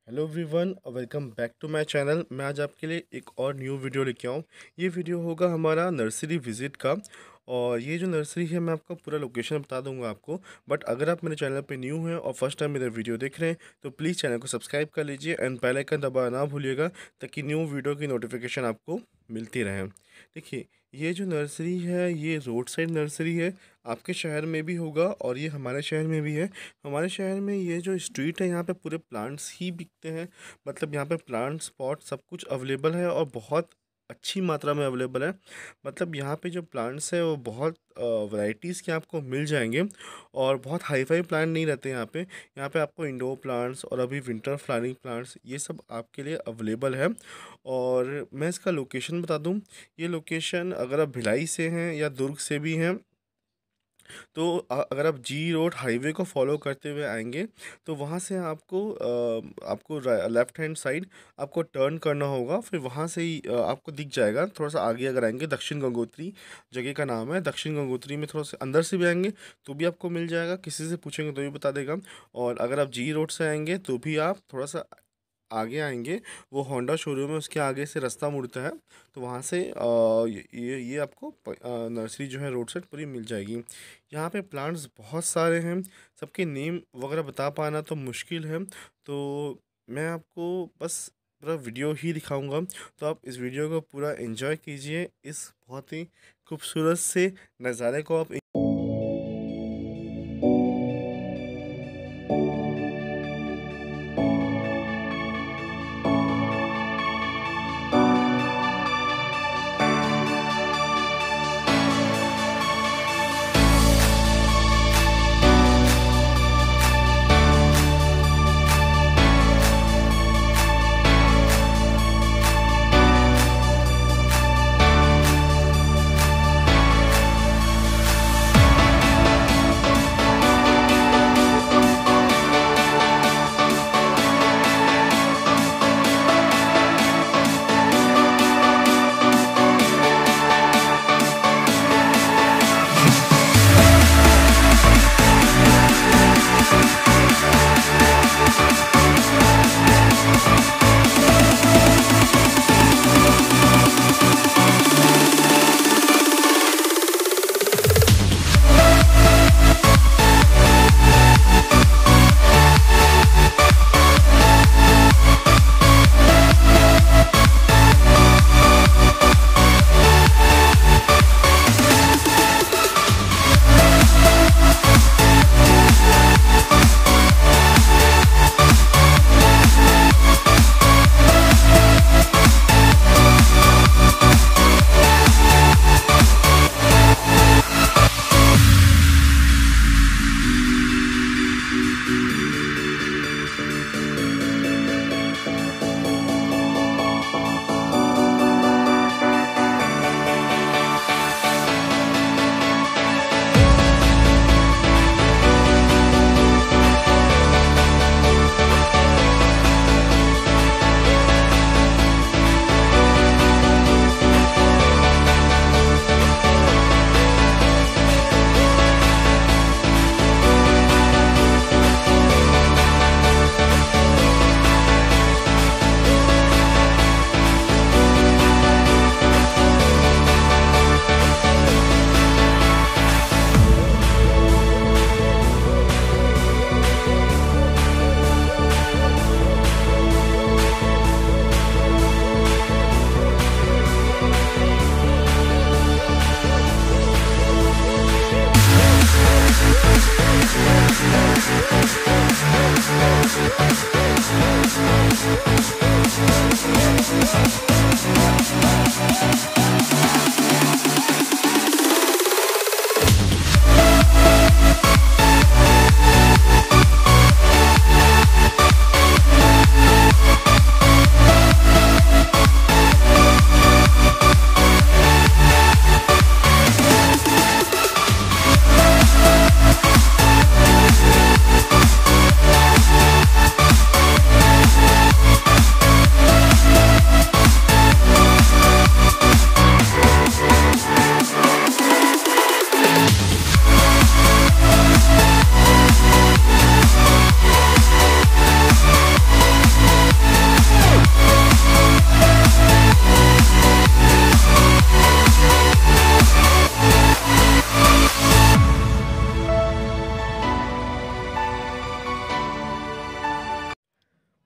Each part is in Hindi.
Hello everyone, welcome back to my channel. मैं आज आपके लिए एक और न्यू वीडियो लेके आऊँ। ये वीडियो होगा हमारा नर्सरी विज़िट का। और ये जो नर्सरी है मैं आपका पूरा लोकेशन बता दूंगा आपको। बट अगर आप मेरे चैनल पे न्यू हैं और फर्स्ट टाइम मेरा वीडियो देख रहे हैं तो प्लीज़ चैनल को सब्सक्राइब कर लीजिए एंड बेल आइकन दबाना ना भूलिएगा, ताकि न्यू वीडियो की नोटिफिकेशन आपको मिलती रहे। देखिए, ये जो नर्सरी है ये रोड साइड नर्सरी है। आपके शहर में भी होगा और ये हमारे शहर में भी है। हमारे शहर में ये जो स्ट्रीट है यहाँ पे पूरे प्लांट्स ही बिकते हैं। मतलब यहाँ पे प्लांट स्पॉट सब कुछ अवेलेबल है और बहुत अच्छी मात्रा में अवेलेबल है। मतलब यहाँ पे जो प्लांट्स है वो बहुत वैरायटीज़ के आपको मिल जाएंगे। और बहुत हाई फाई प्लांट नहीं रहते यहाँ पे आपको इंडोर प्लांट्स और अभी विंटर फ्लावरिंग प्लांट्स ये सब आपके लिए अवेलेबल है। और मैं इसका लोकेशन बता दूँ। ये लोकेशन अगर आप भिलाई से हैं या दुर्ग से भी हैं तो अगर आप जी रोड हाईवे को फॉलो करते हुए आएंगे तो वहाँ से आपको लेफ़्ट हैंड साइड आपको टर्न करना होगा। फिर वहाँ से ही आपको दिख जाएगा। थोड़ा सा आगे अगर आएंगे, दक्षिण गंगोत्री जगह का नाम है। दक्षिण गंगोत्री में थोड़ा सा अंदर से भी आएंगे तो भी आपको मिल जाएगा, किसी से पूछेंगे तो भी बता देगा। और अगर आप जी रोड से आएंगे तो भी आप थोड़ा सा आगे आएंगे, वो होंडा शोरूम है उसके आगे से रास्ता मुड़ता है। तो वहाँ से ये आपको नर्सरी जो है रोड साइड पूरी मिल जाएगी। यहाँ पे प्लांट्स बहुत सारे हैं, सबके नेम वगैरह बता पाना तो मुश्किल है। तो मैं आपको बस पूरा वीडियो ही दिखाऊंगा। तो आप इस वीडियो को पूरा एंजॉय कीजिए। इस बहुत ही खूबसूरत से नज़ारे को आप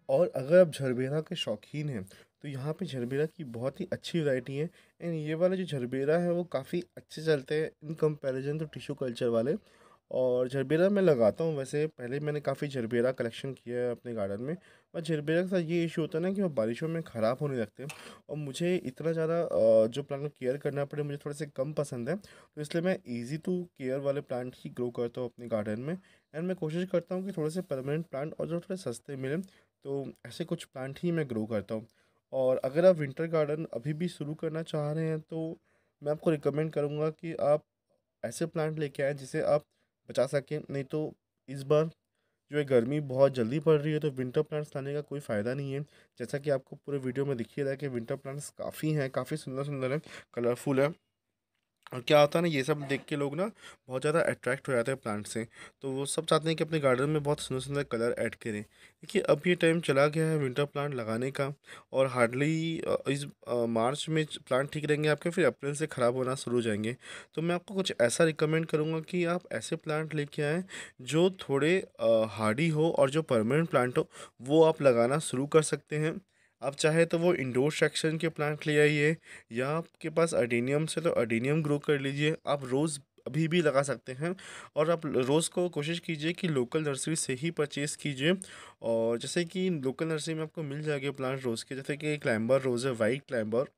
और अगर आप झरबेरा के शौकीन हैं तो यहाँ पे झरबेरा की बहुत ही अच्छी वैरायटी है। एंड ये वाला जो झरबेरा है वो काफ़ी अच्छे चलते हैं इन कंपैरिजन तो टिश्यू कल्चर वाले। और झरबेरा मैं लगाता हूँ, वैसे पहले मैंने काफ़ी झरबेरा कलेक्शन किया है अपने गार्डन में। और झरबेरा के साथ ये इशू होता है ना कि वो बारिशों में ख़राब होने लगते हैं, और मुझे इतना ज़्यादा जो प्लांट को केयर करना पड़े मुझे थोड़े से कम पसंद है। तो इसलिए मैं ईज़ी टू केयर वाले प्लांट ही ग्रो करता हूँ अपने गार्डन में। एंड मैं कोशिश करता हूँ कि थोड़े से परमानेंट प्लांट और जो थोड़े सस्ते मिलें, तो ऐसे कुछ प्लांट ही मैं ग्रो करता हूँ। और अगर आप विंटर गार्डन अभी भी शुरू करना चाह रहे हैं तो मैं आपको रिकमेंड करूँगा कि आप ऐसे प्लांट लेके आएँ जिसे आप बचा सकें। नहीं तो इस बार जो है गर्मी बहुत जल्दी पड़ रही है, तो विंटर प्लांट्स लाने का कोई फ़ायदा नहीं है। जैसा कि आपको पूरे वीडियो में दिख ही रहा है कि विंटर प्लांट्स काफ़ी हैं, काफ़ी सुंदर सुंदर हैं, कलरफुल है। और क्या होता है ना, ये सब देख के लोग ना बहुत ज़्यादा अट्रैक्ट हो जाते हैं प्लांट से। तो वो सब चाहते हैं कि अपने गार्डन में बहुत सुंदर सुंदर कलर ऐड करें। देखिए अब ये टाइम चला गया है विंटर प्लांट लगाने का, और हार्डली इस मार्च में प्लांट ठीक रहेंगे आपके, फिर अप्रैल से ख़राब होना शुरू हो जाएंगे। तो मैं आपको कुछ ऐसा रिकमेंड करूँगा कि आप ऐसे प्लांट लेके आएँ जो थोड़े हार्डी हो, और जो परमानेंट प्लांट हो वो आप लगाना शुरू कर सकते हैं। आप चाहे तो वो इंडोर सेक्शन के प्लांट ले आइए, या आपके पास अडेनियम से तो अडेनियम ग्रो कर लीजिए। आप रोज़ अभी भी लगा सकते हैं, और आप रोज़ को कोशिश कीजिए कि लोकल नर्सरी से ही परचेज़ कीजिए। और जैसे कि लोकल नर्सरी में आपको मिल जाएंगे प्लांट रोज़ के, जैसे कि क्लाइंबर रोज़ है, वाइट क्लाइंबर।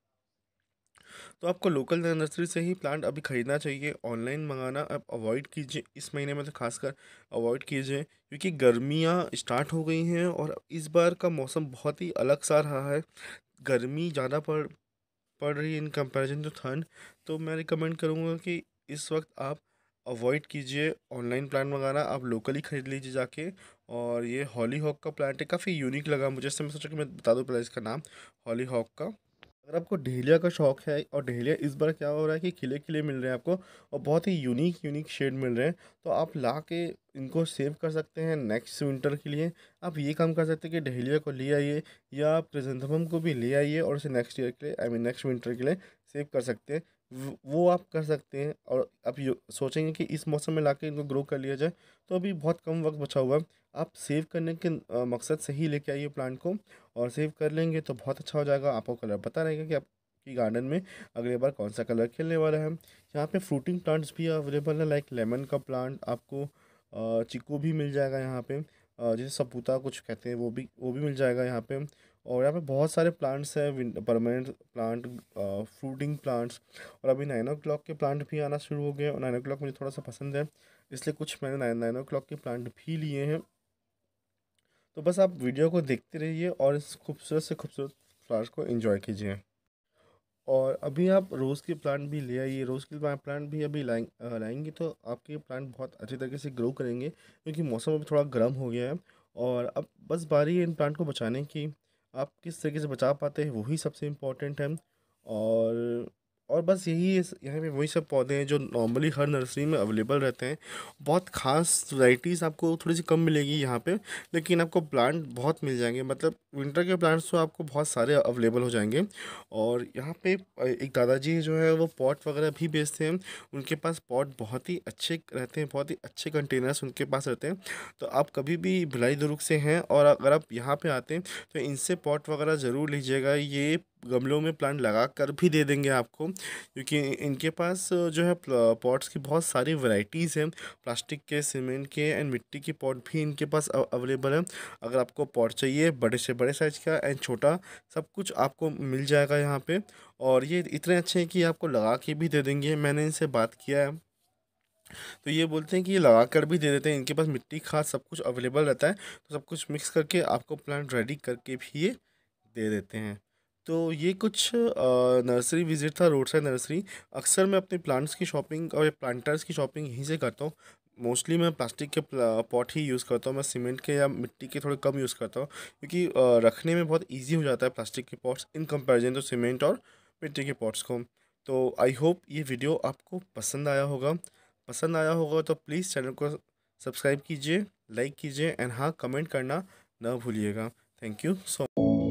तो आपको लोकल नर्सरी से ही प्लांट अभी ख़रीदना चाहिए। ऑनलाइन मंगाना आप अवॉइड कीजिए, इस महीने में तो खासकर अवॉइड कीजिए, क्योंकि गर्मियाँ स्टार्ट हो गई हैं और इस बार का मौसम बहुत ही अलग सा रहा है। गर्मी ज़्यादा पड़ रही है इन कंपैरिजन टू ठंड। तो मैं रिकमेंड करूँगा कि इस वक्त आप अवॉइड कीजिए ऑनलाइन प्लांट मंगाना, आप लोकली ख़रीद लीजिए जाके। और ये हॉली हॉक का प्लांट है, काफ़ी यूनिक लगा मुझे, इससे मैं सोचा कि मैं बता दूँ पहले इसका नाम, हॉली हॉक का। अगर आपको डहेलिया का शौक है, और डहेलिया इस बार क्या हो रहा है कि खिले खिले मिल रहे हैं आपको, और बहुत ही यूनिक यूनिक शेड मिल रहे हैं, तो आप ला के इनको सेव कर सकते हैं नेक्स्ट विंटर के लिए। आप ये काम कर सकते हैं कि डहेलिया को ले आइए, या आप क्रिजेंथेमम को भी ले आइए और उसे नेक्स्ट ईयर के लिए, आई मीन नेक्स्ट विंटर के लिए सेव कर सकते हैं। वो आप कर सकते हैं। और आप सोचेंगे कि इस मौसम में लाके इनको ग्रो कर लिया जाए, तो अभी बहुत कम वक्त बचा हुआ है। आप सेव करने के मकसद से ही लेके आइए प्लांट को, और सेव कर लेंगे तो बहुत अच्छा हो जाएगा। आपको कलर पता रहेगा कि आपकी गार्डन में अगले बार कौन सा कलर खिलने वाला है। यहाँ पे फ्रूटिंग प्लांट्स भी अवेलेबल है, लाइक लेमन का प्लांट आपको, चीकू भी मिल जाएगा यहाँ पे, जिसे सपूता कुछ कहते हैं, वो भी मिल जाएगा यहाँ पे। और यहाँ पे बहुत सारे प्लांट्स हैं, परमानेंट प्लांट, फ्रूटिंग प्लांट्स। और अभी 9 o'clock के प्लांट भी आना शुरू हो गए, और 9 o'clock मुझे थोड़ा सा पसंद है, इसलिए कुछ मैंने 9 o'clock के प्लांट भी लिए हैं। तो बस आप वीडियो को देखते रहिए और इस खूबसूरत से खूबसूरत फ्लावर्स को एंजॉय कीजिए। और अभी आप रोज़ के प्लांट भी ले आइए, रोज़ के प्लांट भी अभी लाएंगे तो आपके प्लांट बहुत अच्छे तरीके से ग्रो करेंगे, क्योंकि मौसम अभी थोड़ा गर्म हो गया है। और अब बस बारी है इन प्लांट को बचाने की। आप किस तरीके से बचा पाते हैं वही सबसे इम्पोर्टेंट है। और और बस यही है, यहाँ पे वही सब पौधे हैं जो नॉर्मली हर नर्सरी में अवेलेबल रहते हैं। बहुत ख़ास वैराइटीज़ आपको थोड़ी सी कम मिलेगी यहाँ पे, लेकिन आपको प्लांट बहुत मिल जाएंगे। मतलब विंटर के प्लांट्स तो आपको बहुत सारे अवेलेबल हो जाएंगे। और यहाँ पे एक दादाजी जो है वो पॉट वगैरह भी बेचते हैं। उनके पास पॉट बहुत ही अच्छे रहते हैं, बहुत ही अच्छे कंटेनर्स उनके पास रहते हैं। तो आप कभी भी भिलाई दुर्ग से हैं और अगर आप यहाँ पे आते हैं तो इनसे पॉट वगैरह ज़रूर लीजिएगा। ये गमलों में प्लांट लगा कर भी दे देंगे आपको, क्योंकि इनके पास जो है पॉट्स की बहुत सारी वैरायटीज़ हैं, प्लास्टिक के, सीमेंट के एंड मिट्टी के पॉट भी इनके पास अवेलेबल है। अगर आपको पॉट चाहिए बड़े से बड़े साइज़ का एंड छोटा, सब कुछ आपको मिल जाएगा यहाँ पे। और ये इतने अच्छे हैं कि आपको लगा के भी दे देंगे। मैंने इनसे बात किया है तो ये बोलते हैं कि ये लगा कर भी दे देते हैं, इनके पास मिट्टी खाद सब कुछ अवेलेबल रहता है, तो सब कुछ मिक्स करके आपको प्लांट रेडी करके भी ये दे देते हैं। तो ये कुछ नर्सरी विज़िट था, रोड साइड नर्सरी। अक्सर मैं अपने प्लांट्स की शॉपिंग और प्लांटर्स की शॉपिंग यहीं से करता हूँ। मोस्टली मैं प्लास्टिक के पॉट ही यूज़ करता हूँ, मैं सीमेंट के या मिट्टी के थोड़े कम यूज़ करता हूँ, क्योंकि रखने में बहुत ईजी हो जाता है प्लास्टिक के पॉट्स इन कंपेरिजन तो सीमेंट और मिट्टी के पॉट्स को। तो आई होप ये वीडियो आपको पसंद आया होगा। पसंद आया होगा तो प्लीज़ चैनल को सब्सक्राइब कीजिए, लाइक कीजिए एंड हाँ, कमेंट करना ना भूलिएगा। Thank you so